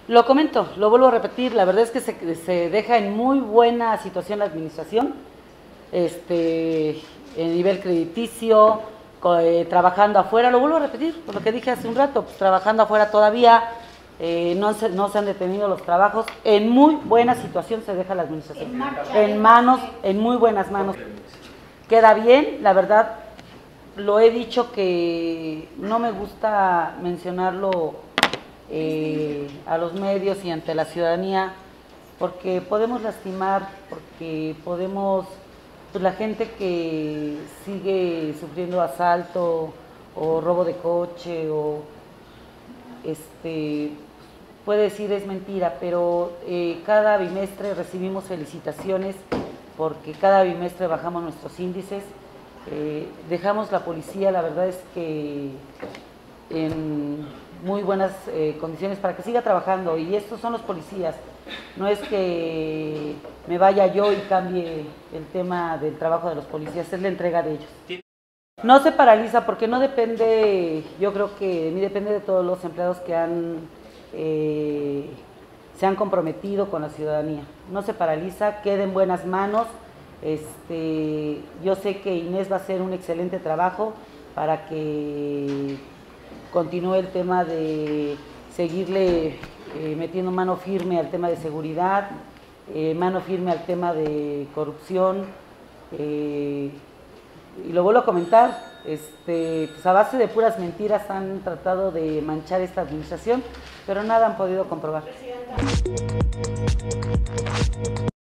Lo comento, lo vuelvo a repetir, la verdad es que se deja en muy buena situación la administración, en nivel crediticio, trabajando afuera, lo vuelvo a repetir, por lo que dije hace un rato, pues, trabajando afuera todavía, no se han detenido los trabajos, en muy buena situación se deja la administración, en muy buenas manos. Queda bien, la verdad, lo he dicho que no me gusta mencionarlo a los medios y ante la ciudadanía, porque podemos lastimar, porque podemos, pues la gente que sigue sufriendo asalto o robo de coche o puede decir es mentira, pero cada bimestre recibimos felicitaciones porque cada bimestre bajamos nuestros índices, dejamos la policía, la verdad es que en muy buenas condiciones para que siga trabajando, y estos son los policías, no es que me vaya yo y cambie el tema del trabajo de los policías, es la entrega de ellos. No se paraliza porque no depende, yo creo que ni depende de todos los empleados que se han comprometido con la ciudadanía. No se paraliza, queda en buenas manos. Yo sé que Inés va a hacer un excelente trabajo para que continúe el tema de seguirle metiendo mano firme al tema de seguridad, mano firme al tema de corrupción, y lo vuelvo a comentar, pues a base de puras mentiras han tratado de manchar esta administración, pero nada han podido comprobar.